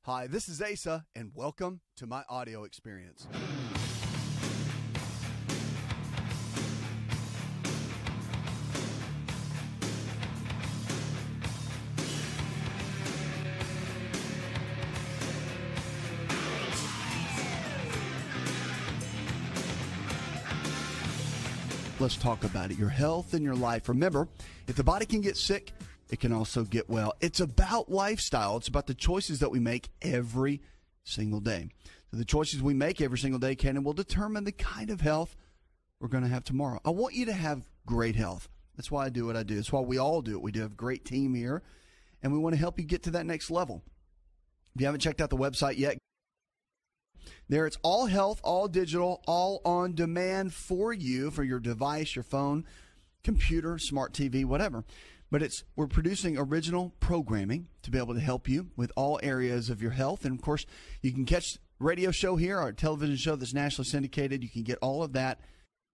Hi, this is Asa, and welcome to my audio experience. Let's talk about it. Your health and your life. Remember, if the body can get sick, it can also get well. It's about lifestyle. It's about the choices that we make every single day. So the choices we make every single day can and will determine the kind of health we're going to have tomorrow. I want you to have great health. That's why I do what I do. That's why we all do it. We do have a great team here, and we want to help you get to that next level. If you haven't checked out the website yet, there it's all health, all digital, all on demand for you, for your device, your phone, computer, smart TV, whatever. But we're producing original programming to be able to help you with all areas of your health. And, of course, you can catch radio show here, our television show that's nationally syndicated. You can get all of that.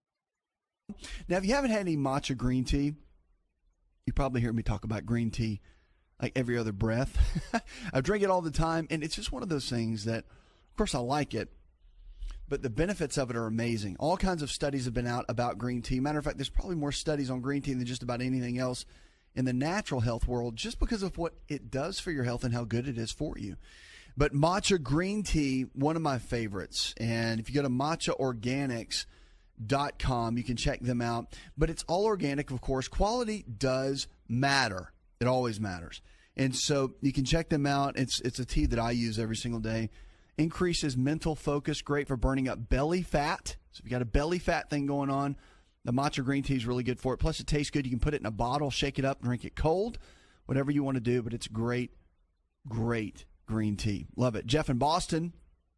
Now, if you haven't had any matcha green tea, you probably hear me talk about green tea like every other breath. I drink it all the time, and it's just one of those things that, of course, I like it, but the benefits of it are amazing. All kinds of studies have been out about green tea. Matter of fact, there's probably more studies on green tea than just about anything else in the natural health world, just because of what it does for your health and how good it is for you. But matcha green tea, one of my favorites. And if you go to matchaorganics.com, you can check them out. But it's all organic, of course. Quality does matter. It always matters. And so you can check them out. It's a tea that I use every single day. Increases mental focus, great for burning up belly fat. So if you got a belly fat thing going on, the matcha green tea is really good for it. Plus, it tastes good. You can put it in a bottle, shake it up, drink it cold, whatever you want to do. But it's great, great green tea. Love it. Jeff in Boston,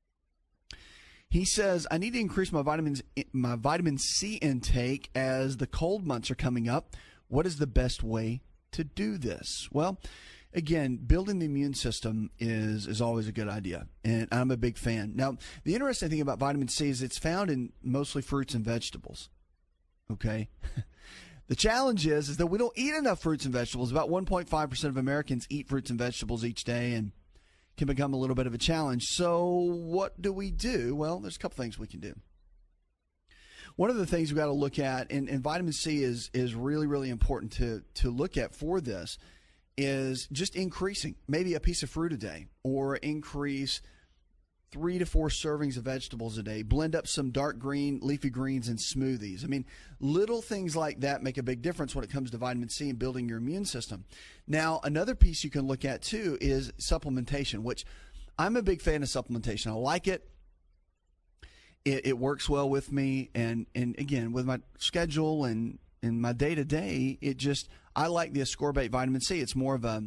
he says, I need to increase my vitamin C intake as the cold months are coming up. What is the best way to do this? Well, again, building the immune system is always a good idea, and I'm a big fan. Now, the interesting thing about vitamin C is it's found in mostly fruits and vegetables. Okay. The challenge is that we don't eat enough fruits and vegetables. About 1.5% of Americans eat fruits and vegetables each day, and can become a little bit of a challenge. So what do we do? Well, there's a couple things we can do. One of the things we've got to look at, and vitamin C is really, really important to look at for this, is just increasing maybe a piece of fruit a day, or increase 3 to 4 servings of vegetables a day. Blend up some dark green leafy greens in smoothies. I mean, little things like that make a big difference when it comes to vitamin C and building your immune system. Now, another piece you can look at too is supplementation, which I'm a big fan of supplementation. I like it. It works well with me, and again, with my schedule and in my day-to-day, I like the ascorbate vitamin C. It's more of a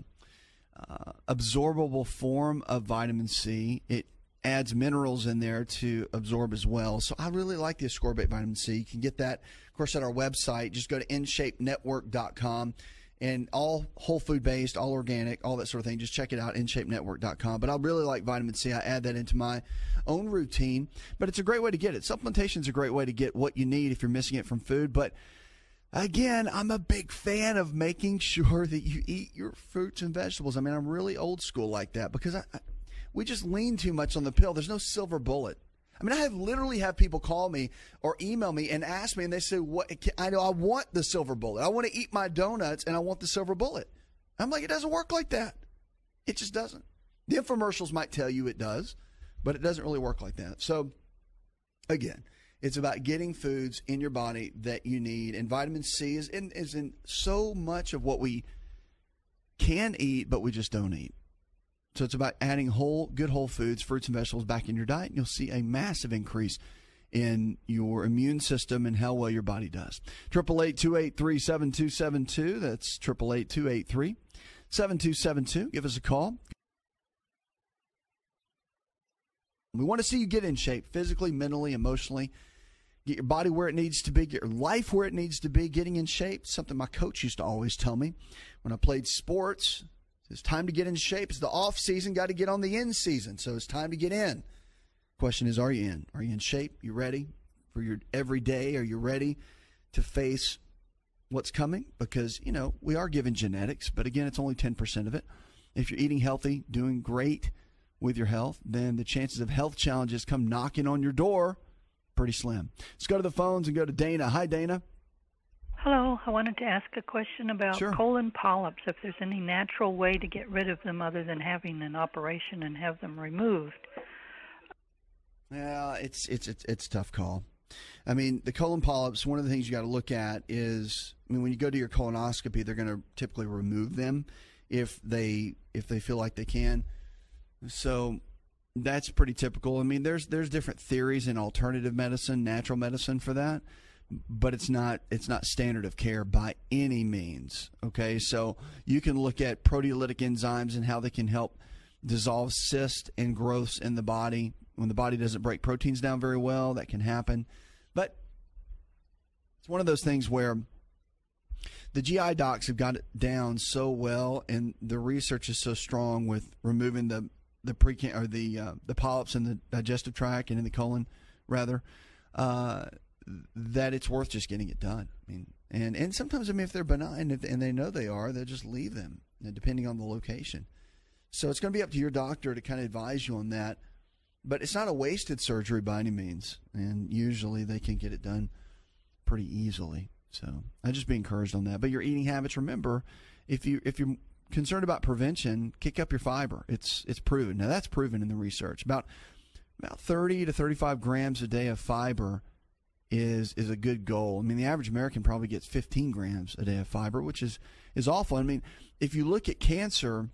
absorbable form of vitamin C. It adds minerals in there to absorb as well. So I really like the ascorbate vitamin C. You can get that, of course, at our website. Just go to InShapeNetwork.com, and all whole food based, all organic, all that sort of thing. Just check it out, InShapeNetwork.com. But I really like vitamin C. I add that into my own routine, but it's a great way to get it. Supplementation is a great way to get what you need if you're missing it from food. But again, I'm a big fan of making sure that you eat your fruits and vegetables. I mean, I'm really old school like that, because we just lean too much on the pill. There's no silver bullet. I mean, I literally have people call me or email me and ask me, and they say, "What? I know I want the silver bullet. I want to eat my donuts, and I want the silver bullet." I'm like, it doesn't work like that. It just doesn't. The infomercials might tell you it does, but it doesn't really work like that. So, again, it's about getting foods in your body that you need, and vitamin C is in so much of what we can eat, but we just don't eat. So it's about adding good whole foods, fruits and vegetables back in your diet, and you'll see a massive increase in your immune system and how well your body does. 888-283-7272. That's 888-283-7272. Give us a call. We want to see you get in shape physically, mentally, emotionally. Get your body where it needs to be. Get your life where it needs to be. Getting in shape, something my coach used to always tell me when I played sports. It's time to get in shape. It's the off season. Got to get on the in season. So it's time to get in. Question is, are you in? Are you in shape? You ready for your everyday? Are you ready to face what's coming? Because, we are given genetics, but again, it's only 10% of it. If you're eating healthy, doing great with your health, then the chances of health challenges come knocking on your door pretty slim. Let's go to the phones and go to Dana. Hi, Dana. Hello. I wanted to ask a question about Sure. colon polyps, if there's any natural way to get rid of them other than having an operation and have them removed. Yeah, it's a tough call. I mean, the colon polyps, one of the things you got to look at is, I mean, when you go to your colonoscopy, they're going to typically remove them if they feel like they can. So that's pretty typical. I mean, there's different theories in alternative medicine, natural medicine for that, but it's not standard of care by any means. Okay, so you can look at proteolytic enzymes and how they can help dissolve cysts and growths in the body. When the body doesn't break proteins down very well, that can happen. But it's one of those things where the GI docs have got it down so well, and the research is so strong with removing the polyps in the digestive tract and in the colon, rather, that it's worth just getting it done. I mean, and sometimes, I mean, if they're benign and they know they are, they'll just leave them, depending on the location. So it's going to be up to your doctor to kind of advise you on that. But it's not a wasted surgery by any means, and usually they can get it done pretty easily. So I'd just be encouraged on that. But your eating habits, remember, if you're concerned about prevention, kick up your fiber. It's proven. Now that's proven in the research. About 30 to 35 grams a day of fiber is a good goal. I mean, the average American probably gets 15 grams a day of fiber, which is awful. I mean, if you look at cancer,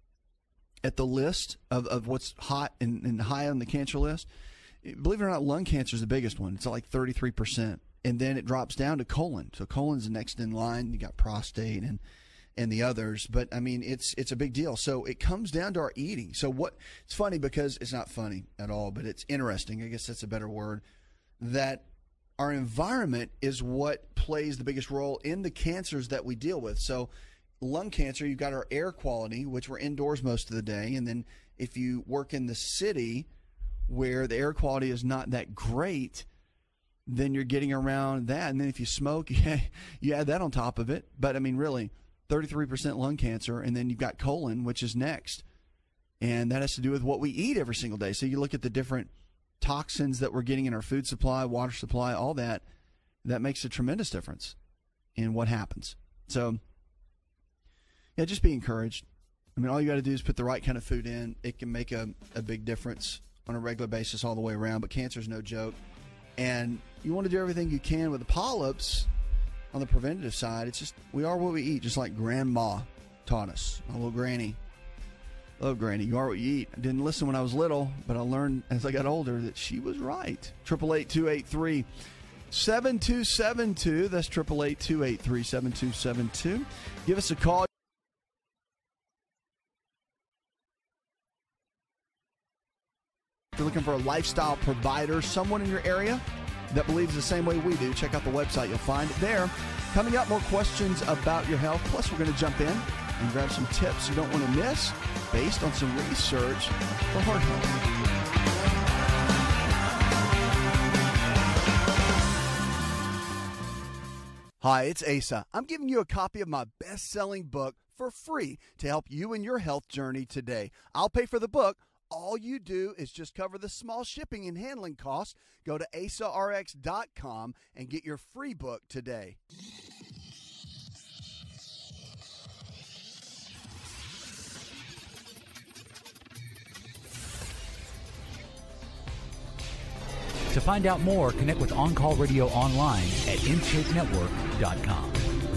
at the list of what's hot and high on the cancer list, believe it or not, lung cancer is the biggest one. It's like 33%. And then it drops down to colon. So colon's the next in line. You got prostate and the others. But, I mean, it's a big deal. So it comes down to our eating. So it's funny, because it's not funny at all, but it's interesting. I guess that's a better word, that our environment is what plays the biggest role in the cancers that we deal with. So lung cancer, you've got our air quality, which we're indoors most of the day. And then if you work in the city where the air quality is not that great, then you're getting around that. And then if you smoke, you add that on top of it. But I mean, really, 33% lung cancer. And then you've got colon, which is next. And that has to do with what we eat every single day. So you look at the different toxins that we're getting in our food supply, water supply, all that makes a tremendous difference in what happens. So yeah, just be encouraged. I mean, all you got to do is put the right kind of food in. It can make a big difference on a regular basis all the way around. But cancer is no joke. And you want to do everything you can with the polyps on the preventative side. It's just, we are what we eat, just like Grandma taught us. My little granny. Love Granny. You are what you eat. I didn't listen when I was little, but I learned as I got older that she was right. 888-283-7272. That's 888-283-7272. Give us a call. If you're looking for a lifestyle provider, someone in your area that believes the same way we do, check out the website. You'll find it there. Coming up, more questions about your health. Plus, we're going to jump in and grab some tips you don't want to miss based on some research for heart health. Hi, it's Asa. I'm giving you a copy of my best-selling book for free to help you in your health journey today. I'll pay for the book. All you do is just cover the small shipping and handling costs. Go to asarx.com and get your free book today. To find out more, connect with On Call Radio online at InShapeNetwork.com.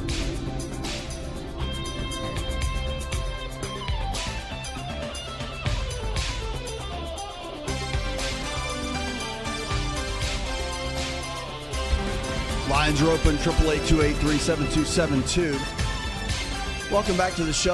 Lines are open, 888-283-7272. Welcome back to the show.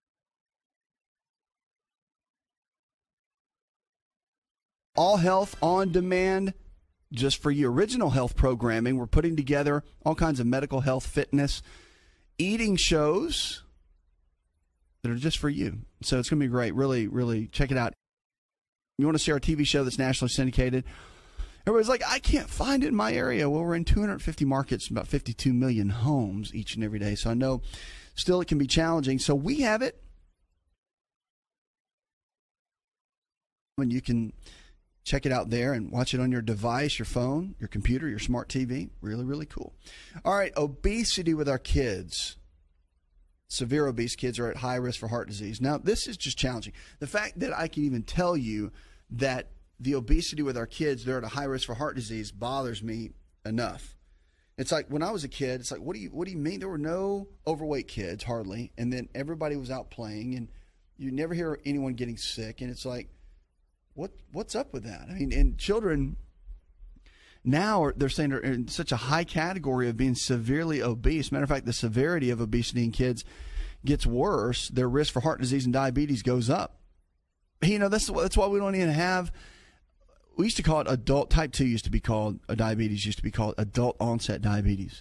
All Health on Demand, just for you. Original health programming. We're putting together all kinds of medical health, fitness, eating shows that are just for you. So it's going to be great. Really, really check it out. You want to see our TV show that's nationally syndicated? Everybody's like, I can't find it in my area. Well, we're in 250 markets, about 52 million homes each and every day. So I know still it can be challenging. So we have it and you can check it out there and watch it on your device, your phone, your computer, your smart TV. Really, really cool. All right, obesity with our kids. Severe obese kids are at high risk for heart disease. Now, this is just challenging. The fact that I can even tell you that the obesity with our kids, they're at a high risk for heart disease, bothers me enough. It's like when I was a kid, it's like, what do you mean? There were no overweight kids, hardly, and then everybody was out playing, and you never hear anyone getting sick, and it's like, what's up with that? I mean, and children now they're saying they're in such a high category of being severely obese. Matter of fact, the severity of obesity in kids gets worse. Their risk for heart disease and diabetes goes up. You know, that's why we don't even have. We used to call it adult type 2. Used to be called diabetes. Used to be called adult onset diabetes,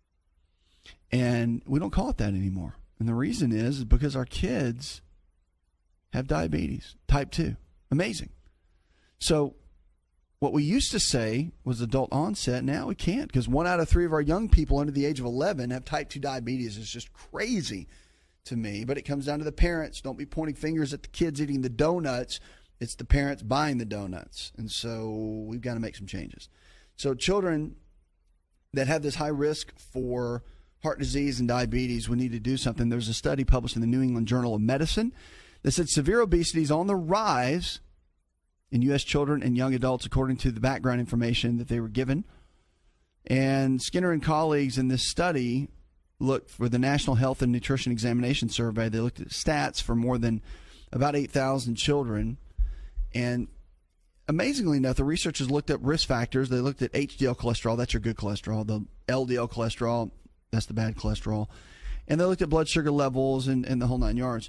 and we don't call it that anymore. And the reason is because our kids have diabetes type 2. Amazing. So what we used to say was adult onset. Now we can't, because 1 out of 3 of our young people under the age of 11 have type 2 diabetes. It's just crazy to me. But it comes down to the parents. Don't be pointing fingers at the kids eating the donuts. It's the parents buying the donuts. And so we've got to make some changes. So children that have this high risk for heart disease and diabetes, we need to do something. There's a study published in the New England Journal of Medicine that said severe obesity is on the rise in U.S. children and young adults, according to the background information that they were given. And Skinner and colleagues in this study looked for the National Health and Nutrition Examination Survey. They looked at stats for more than about 8,000 children. And amazingly enough, the researchers looked at risk factors. They looked at HDL cholesterol, that's your good cholesterol, the LDL cholesterol, that's the bad cholesterol. And they looked at blood sugar levels and the whole 9 yards.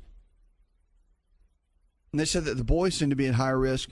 And they said that the boys seem to be at higher risk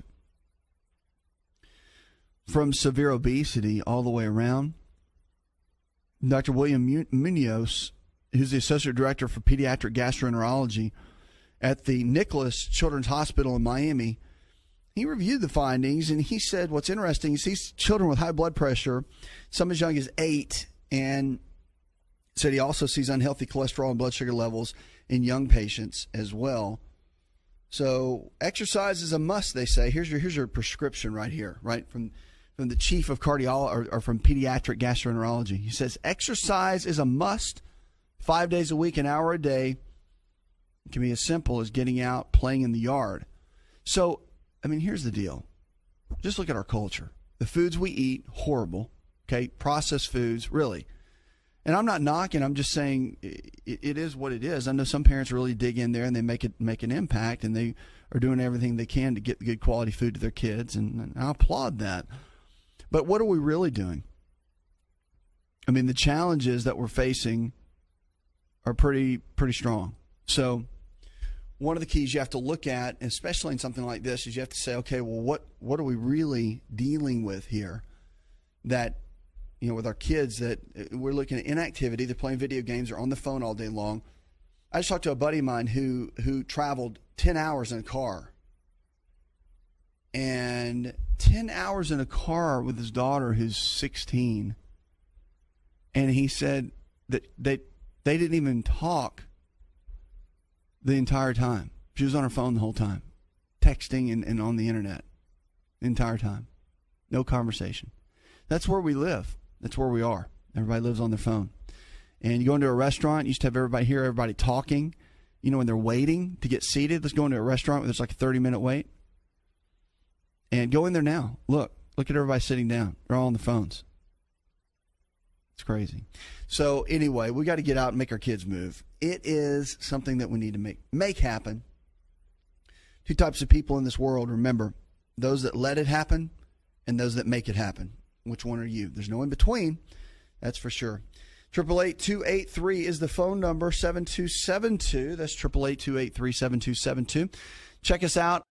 from severe obesity all the way around. Dr. William Munoz, who's the Associate Director for Pediatric Gastroenterology at the Nicholas Children's Hospital in Miami, he reviewed the findings, and he said what's interesting is these children with high blood pressure, some as young as 8, and said he also sees unhealthy cholesterol and blood sugar levels in young patients as well. So exercise is a must, they say. Here's your prescription right here, right, from the chief of cardiology or from pediatric gastroenterology. He says exercise is a must, 5 days a week, an hour a day. It can be as simple as getting out, playing in the yard. So, I mean, here's the deal. Just look at our culture. The foods we eat, horrible, okay? Processed foods, really. And I'm not knocking. I'm just saying it is what it is. I know some parents really dig in there and they make an impact, and they are doing everything they can to get good quality food to their kids, and I applaud that. But what are we really doing? I mean, the challenges that we're facing are pretty strong. So one of the keys you have to look at, especially in something like this, is you have to say, okay, well, what are we really dealing with here? That, you know, with our kids, that we're looking at inactivity. They're playing video games or on the phone all day long. I just talked to a buddy of mine who traveled 10 hours in a car. And 10 hours in a car with his daughter who's 16. And he said that they didn't even talk the entire time. She was on her phone the whole time, texting and on the internet the entire time. No conversation. That's where we live. That's where we are. Everybody lives on their phone. And you go into a restaurant, you used to have everybody talking. You know, when they're waiting to get seated, let's go into a restaurant where there's like a 30-minute wait. And go in there now. Look at everybody sitting down. They're all on the phones. It's crazy. So anyway, we got to get out and make our kids move. It is something that we need to make happen. Two types of people in this world, remember, those that let it happen and those that make it happen. Which one are you? There's no in between. That's for sure. 888-283 is the phone number, 7272. That's 888-283-7272. Check us out.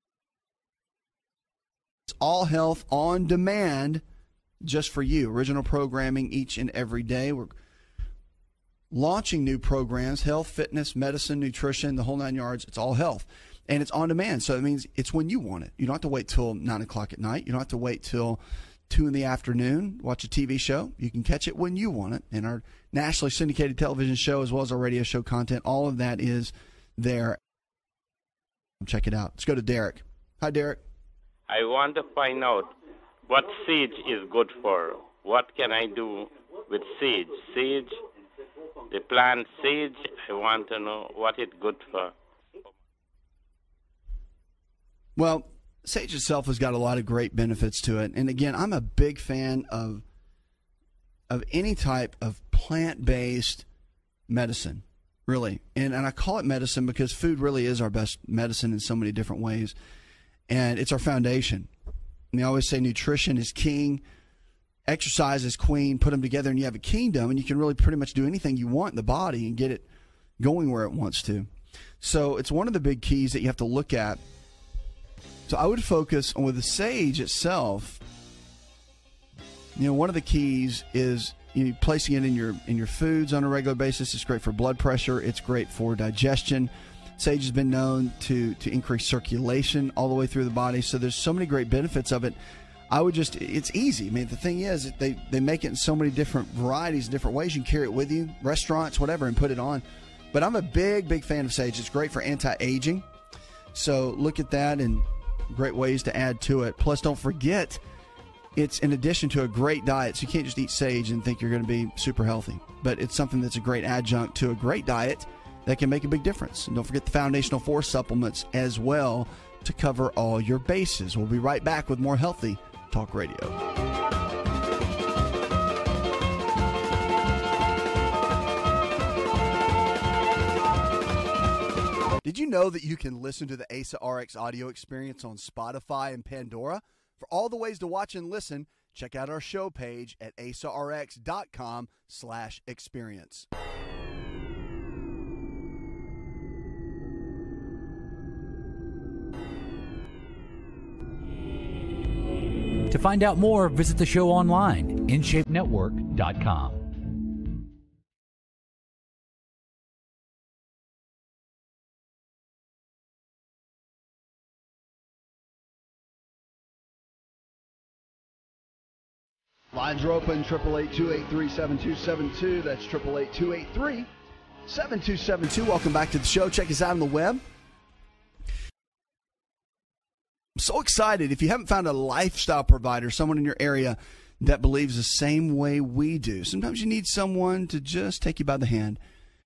It's All Health on Demand, just for you. Original programming each and every day. We're launching new programs, health, fitness, medicine, nutrition, the whole 9 yards. It's all health. And it's on demand, so it means it's when you want it. You don't have to wait till 9 o'clock at night. You don't have to wait till 2 in the afternoon, watch a TV show. You can catch it when you want it. And our nationally syndicated television show, as well as our radio show content, all of that is there. Check it out. Let's go to Derek. Hi, Derek. I want to find out what sage is good for. What can I do with sage? Sage, the plant sage, I want to know what it's good for. Well, sage itself has got a lot of great benefits to it. And again, I'm a big fan of any type of plant-based medicine, really. And I call it medicine because food really is our best medicine in so many different ways. And it's our foundation. And they always say nutrition is king, exercise is queen. Put them together and you have a kingdom, and you can really pretty much do anything you want in the body and get it going where it wants to. So it's one of the big keys that you have to look at. So I would focus on with the sage itself. You know, one of the keys is placing it in your foods on a regular basis. It's great for blood pressure. It's great for digestion. Sage has been known to increase circulation all the way through the body. So there's so many great benefits of it. It's easy. I mean, the thing is, they make it in so many different varieties, different ways. You can carry it with you, restaurants, whatever, and put it on. But I'm a big fan of sage. It's great for anti-aging. So look at that and great ways to add to it. Plus, don't forget, it's in addition to a great diet. So you can't just eat sage and think you're going to be super healthy. But it's something that's a great adjunct to a great diet that can make a big difference. And don't forget the Foundational 4 supplements as well to cover all your bases. We'll be right back with more Healthy Talk Radio. Did you know that you can listen to the Asa Rx audio experience on Spotify and Pandora? For all the ways to watch and listen, check out our show page at asarx.com/experience. To find out more, visit the show online, InShapeNetwork.com. Lines are open, 888-283-7272. That's 888-283-7272. Welcome back to the show. Check us out on the web. I'm so excited. If you haven't found a lifestyle provider, someone in your area that believes the same way we do, sometimes you need someone to just take you by the hand.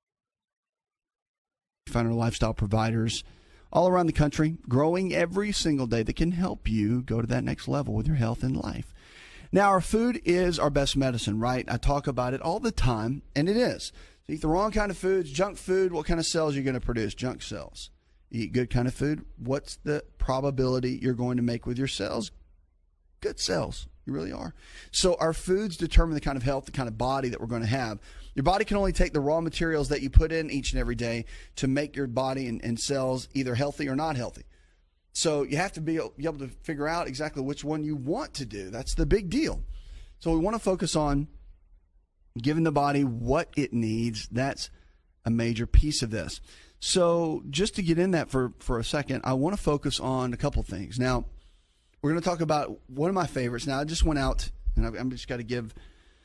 Find our lifestyle providers all around the country, growing every single day, that can help you go to that next level with your health and life. Now, our food is our best medicine, right? I talk about it all the time, and it is. So eat the wrong kind of foods, junk food, what kind of cells are you going to produce? Junk cells. You eat good kind of food, what's the probability you're going to make with your cells? Good cells. You really are. So our foods determine the kind of health, the kind of body that we're going to have. Your body can only take the raw materials that you put in each and every day to make your body and cells either healthy or not healthy. So you have to be able to figure out exactly which one you want to do. That's the big deal. So we want to focus on giving the body what it needs. That's a major piece of this. So just to get in that for a second, I want to focus on a couple things. Now, we're going to talk about one of my favorites. Now, I just went out, and I'm just got to give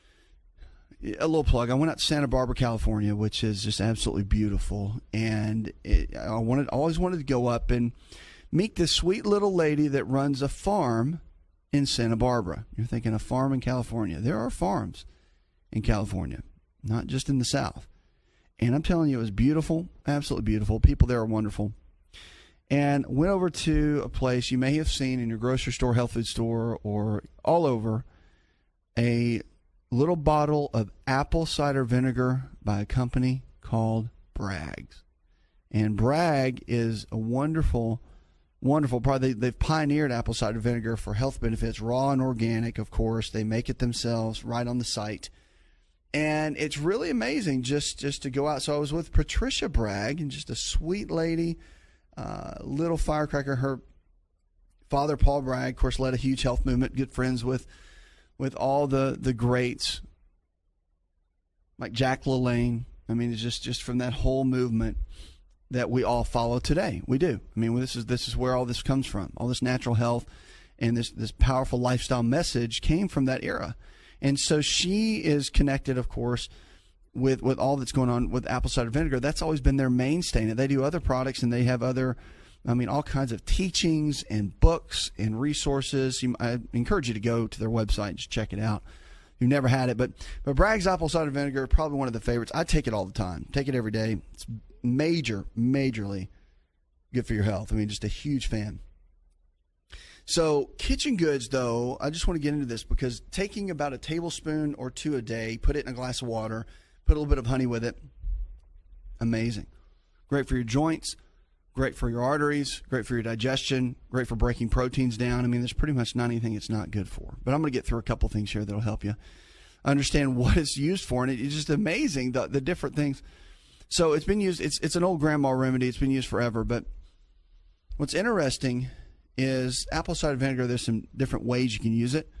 a little plug. I went out to Santa Barbara, California, which is just absolutely beautiful. And I always wanted to go up and meet this sweet little lady that runs a farm in Santa Barbara. You're thinking a farm in California. There are farms in California, not just in the South. And I'm telling you, it was beautiful, absolutely beautiful. People there are wonderful. And went over to a place you may have seen in your grocery store, health food store, or all over, a little bottle of apple cider vinegar by a company called Bragg's. And Bragg is a wonderful product. They've pioneered apple cider vinegar for health benefits, raw and organic, of course. They make it themselves right on the site. And it's really amazing just to go out. So I was with Patricia Bragg, and just a sweet lady, little firecracker. Her father, Paul Bragg, of course, led a huge health movement, good friends with all the greats like Jack LaLanne. I mean, it's just from that whole movement that we all follow today. We do. I mean, this is where all this comes from. All this natural health and this powerful lifestyle message came from that era. And so she is connected, of course, with all that's going on with apple cider vinegar. That's always been their mainstay. Now, they do other products, and they have other I mean, all kinds of teachings and books and resources. I encourage you to go to their website and just check it out. You've never had it, but Bragg's apple cider vinegar, probably one of the favorites. I take it all the time. Take it every day. It's majorly good for your health. I mean, just a huge fan. So kitchen goods, though, I just want to get into this because taking about a tablespoon or two a day, put it in a glass of water, put a little bit of honey with it, amazing. Great for your joints, great for your arteries, great for your digestion, great for breaking proteins down. I mean, there's pretty much not anything it's not good for. But I'm going to get through a couple things here that'll help you understand what it's used for. And it's just amazing, the different things. So it's been used, it's an old grandma remedy. It's been used forever. But what's interesting is apple cider vinegar, there's some different ways you can use it.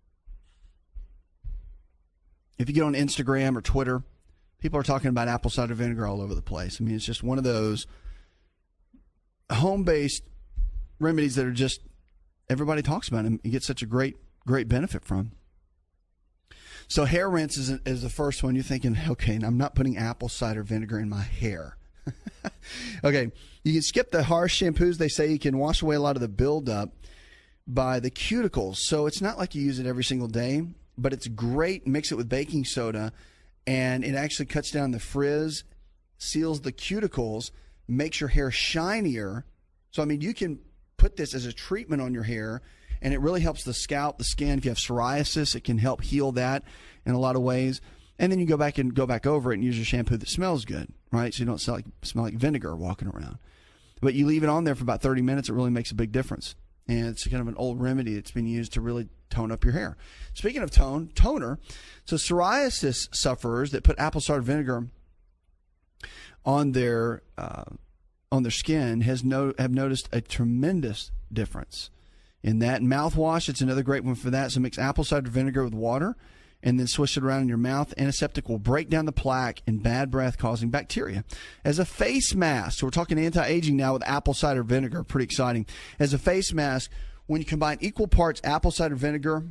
If you get on Instagram or Twitter, people are talking about apple cider vinegar all over the place. I mean, it's just one of those home-based remedies that are just, everybody talks about them. You get such a great benefit from. So hair rinse is the first one. You're thinking, okay, I'm not putting apple cider vinegar in my hair. Okay, you can skip the harsh shampoos. They say you can wash away a lot of the buildup by the cuticles. So it's not like you use it every single day, but it's great. Mix it with baking soda, and it actually cuts down the frizz, seals the cuticles, makes your hair shinier. So, I mean, you can put this as a treatment on your hair, and it really helps the scalp, the skin. If you have psoriasis, it can help heal that in a lot of ways. And then you go back over it and use your shampoo that smells good, right? So you don't smell like vinegar walking around. But you leave it on there for about 30 minutes, it really makes a big difference. And it's kind of an old remedy that's been used to really tone up your hair. Speaking of toner, so psoriasis sufferers that put apple cider vinegar on their skin have noticed a tremendous difference in that. And mouthwash, it's another great one for that. So mix apple cider vinegar with water and then swish it around in your mouth. Antiseptic will break down the plaque and bad breath causing bacteria. As a face mask, so we're talking anti-aging now with apple cider vinegar, pretty exciting. As a face mask, when you combine equal parts apple cider vinegar,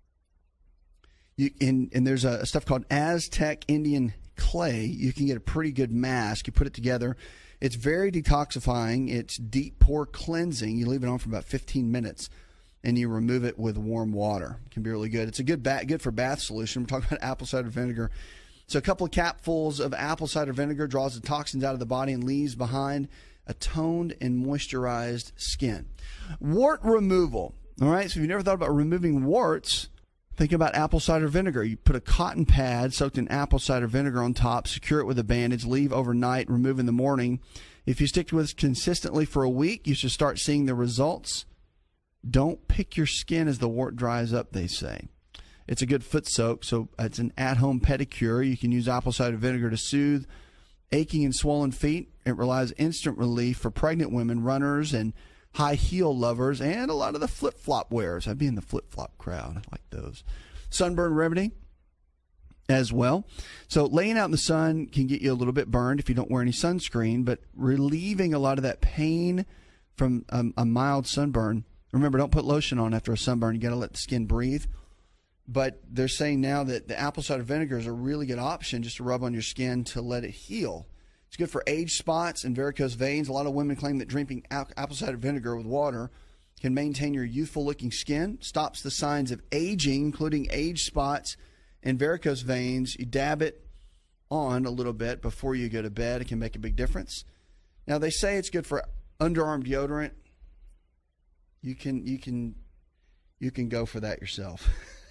and there's a stuff called Aztec Indian clay, you can get a pretty good mask. You put it together. It's very detoxifying. It's deep pore cleansing. You leave it on for about 15 minutes, and you remove it with warm water. It can be really good. It's a good for bath solution. We're talking about apple cider vinegar. So a couple of capfuls of apple cider vinegar draws the toxins out of the body and leaves behind a toned and moisturized skin. Wart removal. All right, so if you've never thought about removing warts, think about apple cider vinegar. You put a cotton pad soaked in apple cider vinegar on top, secure it with a bandage, leave overnight, remove in the morning. If you stick to it consistently for a week, you should start seeing the results. Don't pick your skin as the wart dries up, they say. It's a good foot soak, so it's an at-home pedicure. You can use apple cider vinegar to soothe aching and swollen feet. It relies instant relief for pregnant women, runners, and high heel lovers, and a lot of the flip-flop wearers. I'd be in the flip-flop crowd. I like those. Sunburn remedy as well. So laying out in the sun can get you a little bit burned if you don't wear any sunscreen, but relieving a lot of that pain from a mild sunburn. Remember, don't put lotion on after a sunburn. You got to let the skin breathe. But they're saying now that the apple cider vinegar is a really good option just to rub on your skin to let it heal. It's good for age spots and varicose veins. A lot of women claim that drinking apple cider vinegar with water can maintain your youthful-looking skin, stops the signs of aging, including age spots and varicose veins. You dab it on a little bit before you go to bed. It can make a big difference. Now, they say it's good for underarm deodorant. You can go for that yourself.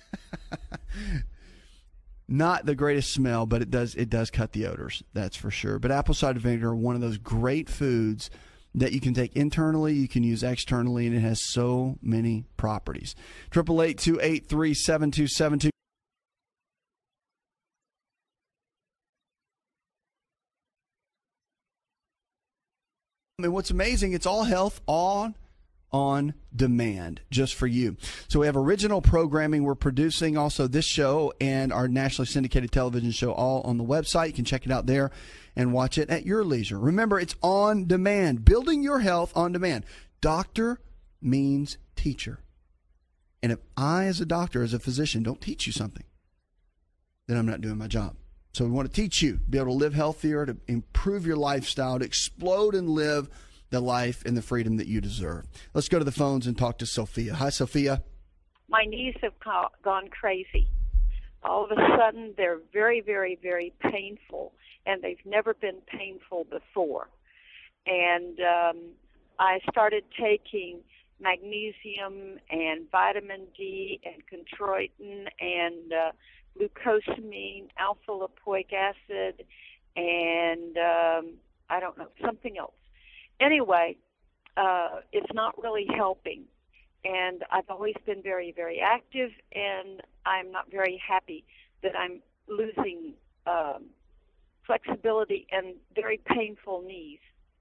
Not the greatest smell, but it does cut the odors, that's for sure. But apple cider vinegar, one of those great foods that you can take internally, you can use externally, and it has so many properties. 888-283-7272. And what's amazing, it's all health, all on demand, just for you. So we have original programming we're producing, also this show and our nationally syndicated television show, all on the website. You can check it out there and watch it at your leisure. Remember, it's on demand. Building your health on demand. Doctor means teacher. And if I, as a doctor, as a physician, don't teach you something, then I'm not doing my job. So we want to teach you, be able to live healthier, to improve your lifestyle, to explode and live the life and the freedom that you deserve. Let's go to the phones and talk to Sophia. Hi, Sophia. My knees have gone crazy. All of a sudden, they're very, very, very painful, and they've never been painful before. And I started taking magnesium and vitamin D and chondroitin and glucosamine, alpha-lipoic acid, and I don't know, something else. Anyway, it's not really helping. And I've always been very, very active, and I'm not very happy that I'm losing flexibility and very painful knees.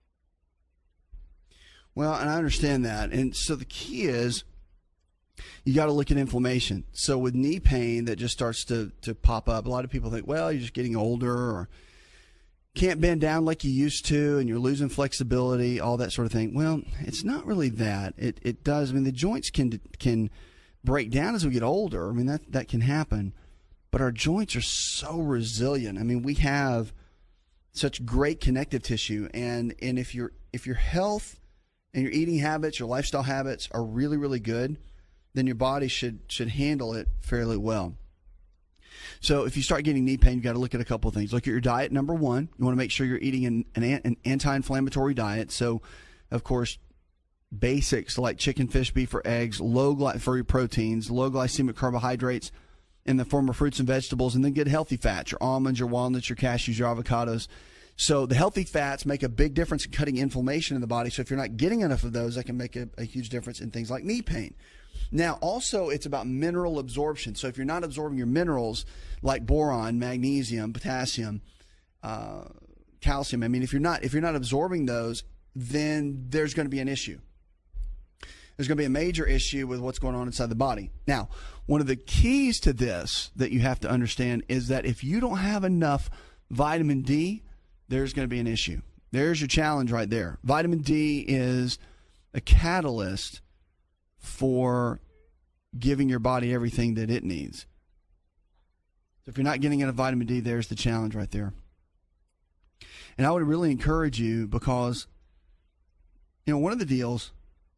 Well, and I understand that. And so the key is you got to look at inflammation. So with knee pain that just starts to pop up, a lot of people think, well, you're just getting older or can't bend down like you used to and you're losing flexibility, all that sort of thing. Well, it's not really that. It does. I mean, the joints can break down as we get older. I mean, that can happen. But our joints are so resilient. I mean, we have such great connective tissue. And if your health and your eating habits, your lifestyle habits are really, really good, then your body should handle it fairly well. So if you start getting knee pain, you've got to look at a couple of things. Look at your diet, number one. You want to make sure you're eating an anti-inflammatory diet. So, of course, basics like chicken, fish, beef, or eggs, for your proteins, low glycemic carbohydrates in the form of fruits and vegetables, and then good healthy fats, your almonds, your walnuts, your cashews, your avocados. So the healthy fats make a big difference in cutting inflammation in the body. So if you're not getting enough of those, that can make a huge difference in things like knee pain. Now, also, it's about mineral absorption. So if you're not absorbing your minerals like boron, magnesium, potassium, calcium, I mean, if you're not absorbing those, then there's going to be an issue. There's going to be a major issue with what's going on inside the body. Now, one of the keys to this that you have to understand is that if you don't have enough vitamin D, there's going to be an issue. There's your challenge right there. Vitamin D is a catalyst for giving your body everything that it needs. So if you're not getting enough vitamin D, there's the challenge right there. And I would really encourage you because, one of the deals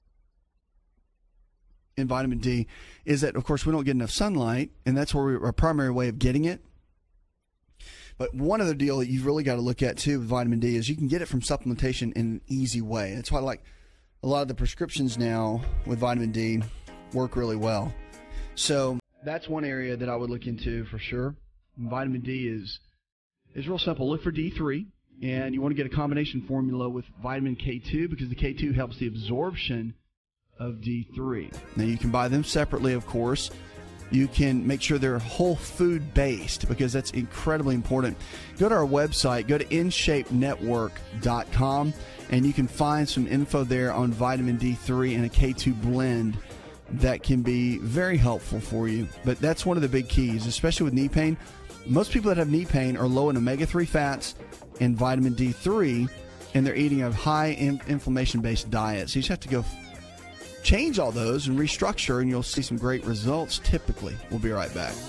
in vitamin D is that, of course, we don't get enough sunlight, and that's our primary way of getting it. But one other deal that you've really got to look at, too, with vitamin D is you can get it from supplementation in an easy way. That's why, like, a lot of the prescriptions now with vitamin D work really well. So that's one area that I would look into for sure. And vitamin D is real simple. Look for D3, and you want to get a combination formula with vitamin K2 because the K2 helps the absorption of D3. Now, you can buy them separately, of course. You can make sure they're whole food based because that's incredibly important. Go to our website, go to InShapeNetwork.com, and you can find some info there on vitamin D3 and a K2 blend that can be very helpful for you. But that's one of the big keys, especially with knee pain. Most people that have knee pain are low in omega-3 fats and vitamin D3, and they're eating a high inflammation-based diet. So you just have to go change all those and restructure, and you'll see some great results typically. We'll be right back.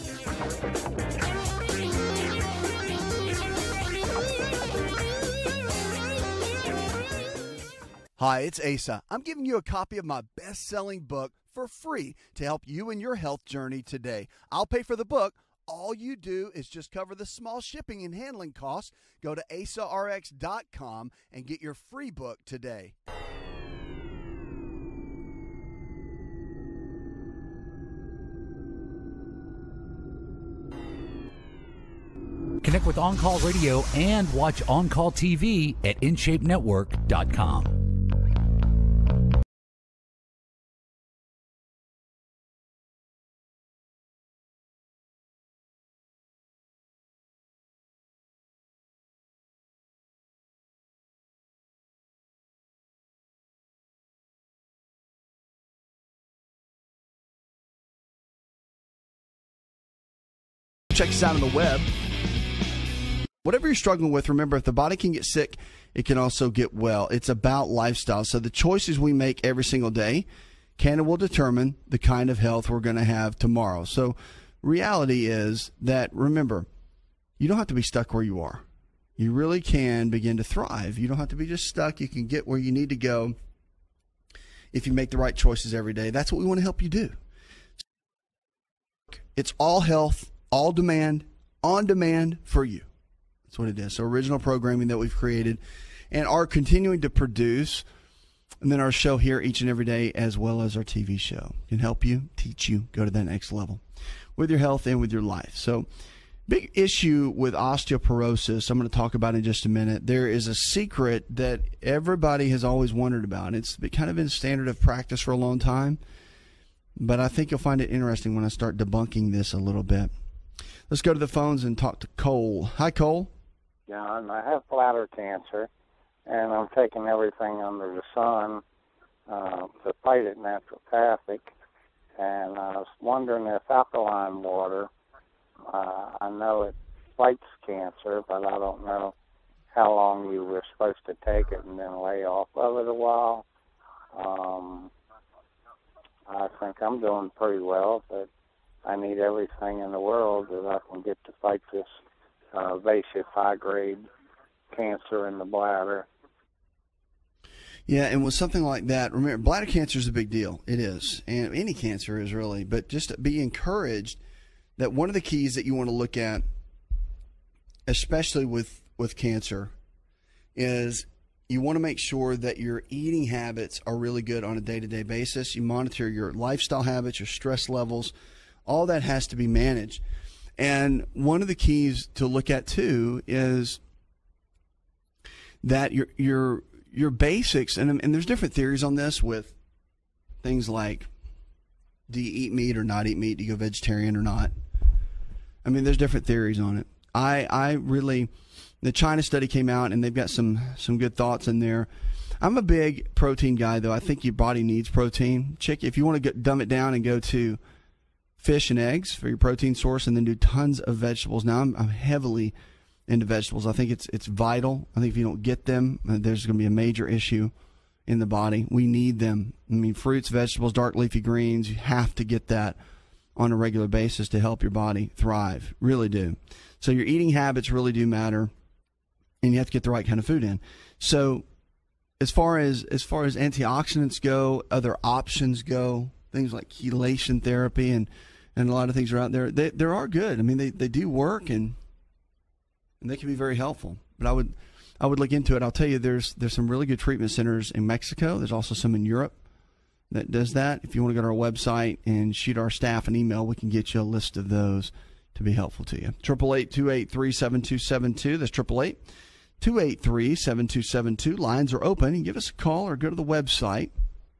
Hi, it's Asa. I'm giving you a copy of my best-selling book for free to help you in your health journey today. I'll pay for the book. All you do is just cover the small shipping and handling costs. Go to asarx.com and get your free book today. Connect with On Call Radio and watch On Call TV at InShapeNetwork.com. Check us out on the web. Whatever you're struggling with, remember, if the body can get sick, it can also get well. It's about lifestyle. So the choices we make every single day can and will determine the kind of health we're going to have tomorrow. So reality is that, remember, you don't have to be stuck where you are. You really can begin to thrive. You don't have to be just stuck. You can get where you need to go if you make the right choices every day. That's what we want to help you do. It's all health, all demand, on demand for you. That's what it is. So original programming that we've created and are continuing to produce. And then our show here each and every day, as well as our TV show, can help you, teach you, go to that next level with your health and with your life. So big issue with osteoporosis I'm going to talk about in just a minute. There is a secret that everybody has always wondered about. It's kind of been standard of practice for a long time, but I think you'll find it interesting when I start debunking this a little bit. Let's go to the phones and talk to Cole. Hi, Cole. John, I have bladder cancer, and I'm taking everything under the sun to fight it naturopathic. And I was wondering if alkaline water, I know it fights cancer, but I don't know how long you were supposed to take it and then lay off of it a while. I think I'm doing pretty well, but I need everything in the world that I can get to fight this invasive high-grade cancer in the bladder. Yeah, and with something like that, remember, bladder cancer is a big deal. It is, and any cancer is really. But just be encouraged that one of the keys that you want to look at, especially with cancer, is you want to make sure that your eating habits are really good on a day-to-day basis. You monitor your lifestyle habits, your stress levels. All that has to be managed. And one of the keys to look at, too, is that your basics, and there's different theories on this with things like, do you eat meat or not eat meat? Do you go vegetarian or not? I mean, there's different theories on it. I really, the China study came out, and they've got some good thoughts in there. I'm a big protein guy, though. I think your body needs protein. If you want to dumb it down and go to fish and eggs for your protein source, and then do tons of vegetables. Now, I'm heavily into vegetables. I think it's vital. I think if you don't get them, there's going to be a major issue in the body. We need them. I mean, fruits, vegetables, dark leafy greens, you have to get that on a regular basis to help your body thrive. Really do. So your eating habits really do matter, and you have to get the right kind of food in. So as far as antioxidants go, other options go, things like chelation therapy and a lot of things are out there. They are good. I mean, they do work, and they can be very helpful. But I would look into it. I'll tell you, there's some really good treatment centers in Mexico. There's also some in Europe that does that. If you want to go to our website and shoot our staff an email, we can get you a list of those to be helpful to you. 888-283-7272. That's 888-283-7272. Lines are open. You can give us a call or go to the website.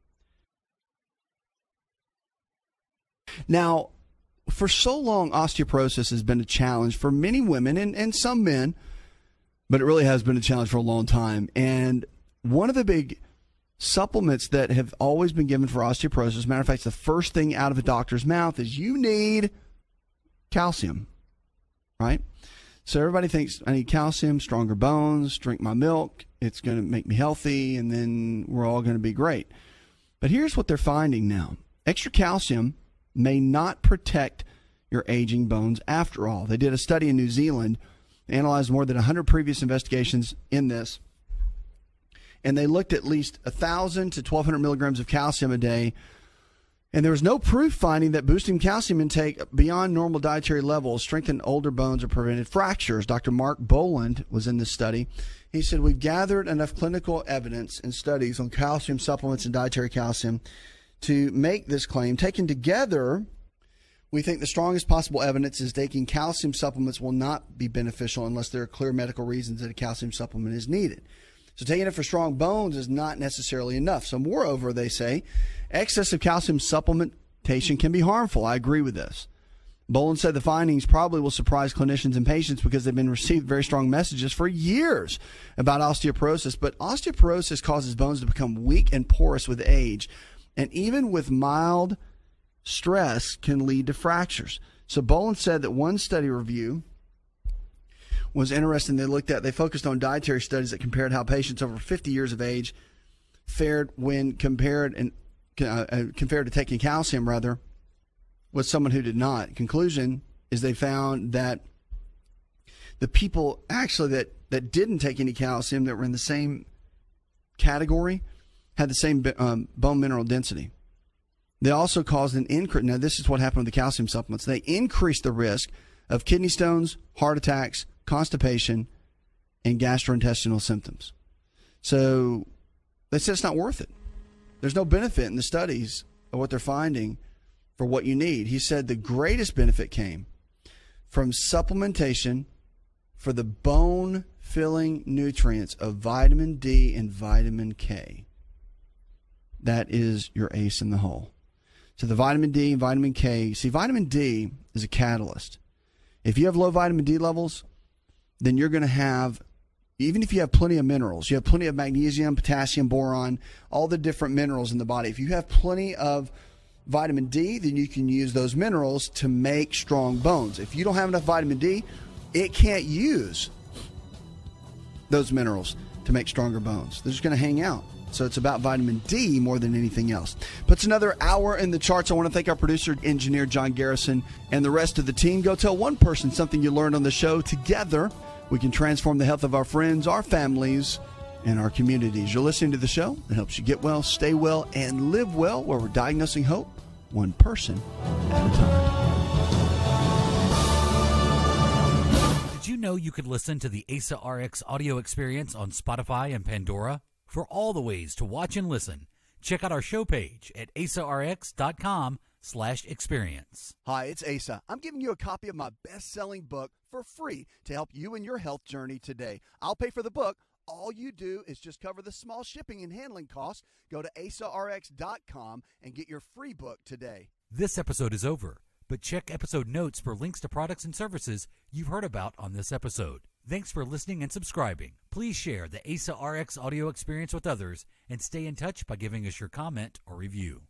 Now, for so long, osteoporosis has been a challenge for many women and some men, but it really has been a challenge for a long time. And one of the big supplements that have always been given for osteoporosis, matter of fact, the first thing out of a doctor's mouth is you need calcium, right? So everybody thinks, I need calcium, stronger bones, drink my milk, it's going to make me healthy, and then we're all going to be great. But here's what they're finding now. Extra calcium may not protect your aging bones after all. They did a study in New Zealand, analyzed more than 100 previous investigations in this, and they looked at least 1,000 to 1,200 milligrams of calcium a day, and there was no proof finding that boosting calcium intake beyond normal dietary levels strengthened older bones or prevented fractures. Dr. Mark Boland was in this study. He said, we've gathered enough clinical evidence and studies on calcium supplements and dietary calcium to make this claim. Taken together, we think the strongest possible evidence is taking calcium supplements will not be beneficial unless there are clear medical reasons that a calcium supplement is needed. So taking it for strong bones is not necessarily enough. So moreover, they say, excessive calcium supplementation can be harmful. I agree with this. Boland said the findings probably will surprise clinicians and patients because they've been received very strong messages for years about osteoporosis. But osteoporosis causes bones to become weak and porous with age, and even with mild stress can lead to fractures. So Boland said that one study review was interesting. They focused on dietary studies that compared how patients over 50 years of age fared when compared to taking calcium, rather, with someone who did not. Conclusion is they found that the people actually that didn't take any calcium, that were in the same category, had the same bone mineral density. They also caused an increase. Now, this is what happened with the calcium supplements. They increased the risk of kidney stones, heart attacks, constipation, and gastrointestinal symptoms. So they said it's not worth it. There's no benefit in the studies of what they're finding for what you need. He said the greatest benefit came from supplementation for the bone-filling nutrients of vitamin D and vitamin K. That is your ace in the hole. So the vitamin D and vitamin K, see, vitamin D is a catalyst. If you have low vitamin D levels, then you're going to have, even if you have plenty of minerals, you have plenty of magnesium, potassium, boron, all the different minerals in the body. If you have plenty of vitamin D, then you can use those minerals to make strong bones. If you don't have enough vitamin D, it can't use those minerals to make stronger bones. They're just going to hang out. So it's about vitamin D more than anything else. Puts another hour in the charts. I want to thank our producer, engineer John Garrison, and the rest of the team. Go tell one person something you learned on the show. Together, we can transform the health of our friends, our families, and our communities. You're listening to the show that helps you get well, stay well, and live well, where we're diagnosing hope one person at a time. Did you know you could listen to the Asa Rx audio experience on Spotify and Pandora? For all the ways to watch and listen, check out our show page at asarx.com/experience. Hi, it's Asa. I'm giving you a copy of my best-selling book for free to help you in your health journey today. I'll pay for the book. All you do is just cover the small shipping and handling costs. Go to asarx.com and get your free book today. This episode is over, but check episode notes for links to products and services you've heard about on this episode. Thanks for listening and subscribing. Please share the Asa Rx audio experience with others and stay in touch by giving us your comment or review.